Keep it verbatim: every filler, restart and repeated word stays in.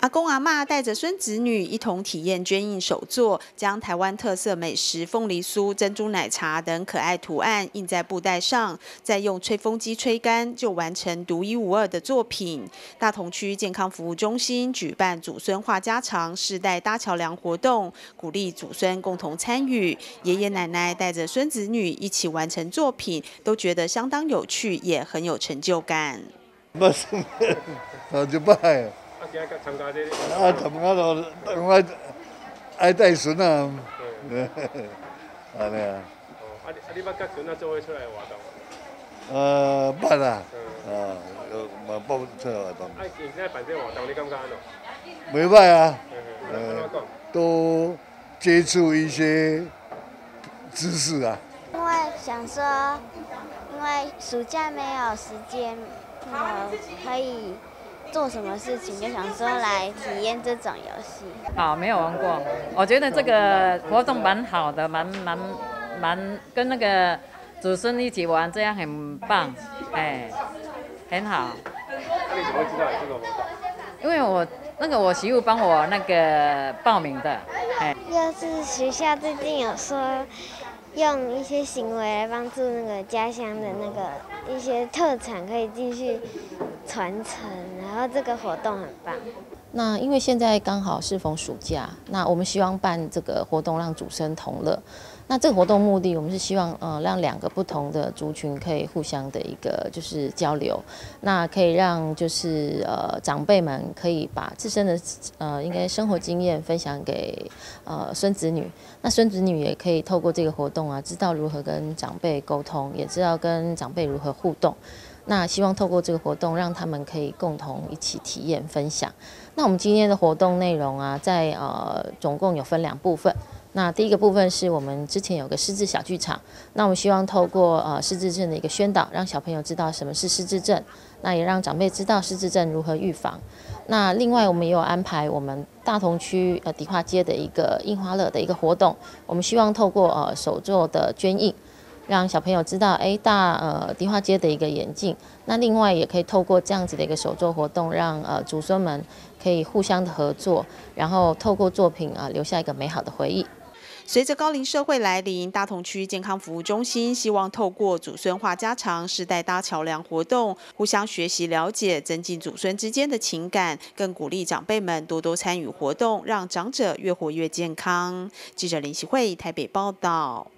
阿公阿嬷带着孙子女一同体验捐印手作，将台湾特色美食凤梨酥、珍珠奶茶等可爱图案印在布袋上，再用吹风机吹干，就完成独一无二的作品。大同区健康服务中心举办祖孙话家常世代搭桥梁活动，鼓励祖孙共同参与。爷爷奶奶带着孙子女一起完成作品，都觉得相当有趣，也很有成就感。 不是，好就拜。啊，今日参加这个。啊，参加咯，当爱爱带孙啊。嗯。安尼啊。哦，啊你啊你捌甲孙仔做伙出来活动？呃，捌啊。啊，嘛报出来活动。啊，现在办这活动，你感觉安怎？袂歹啊。呃，都接触一些知识啊。 因为想说，因为暑假没有时间，呃，可以做什么事情，就想说来体验这种游戏。 好，没有玩过。我觉得这个活动蛮好的，蛮蛮蛮跟那个祖孙一起玩，这样很棒，哎，很好。 那你怎么会知道有这个活动？ 因为我那个我媳妇帮我那个报名的，哎。 就是学校最近有说，用一些行为来帮助那个家乡的那个一些特产可以继续传承，然后这个活动很棒。 那因为现在刚好适逢暑假，那我们希望办这个活动让祖孙同乐。那这个活动目的，我们是希望呃让两个不同的族群可以互相的一个就是交流，那可以让就是呃长辈们可以把自身的呃应该生活经验分享给呃孙子女，那孙子女也可以透过这个活动啊，知道如何跟长辈沟通，也知道跟长辈如何互动。那希望透过这个活动，让他们可以共同一起体验分享。那我们今天的活动内容啊，在呃总共有分两部分。那第一个部分是我们之前有个失智小剧场，那我们希望透过呃失智症的一个宣导，让小朋友知道什么是失智症，那也让长辈知道失智症如何预防。那另外我们也有安排我们大同区呃迪化街的一个印花乐的一个活动，我们希望透过呃手作的捐印，让小朋友知道，哎，大呃迪化街的一个演进。那另外也可以透过这样子的一个手作活动，让呃祖孙们可以互相的合作，然后透过作品啊、呃、留下一个美好的回忆。 随着高龄社会来临，大同区健康服务中心希望透过祖孙话家常、世代搭桥梁活动，互相学习了解，增进祖孙之间的情感，更鼓励长辈们多多参与活动，让长者越活越健康。记者林希慧台北报道。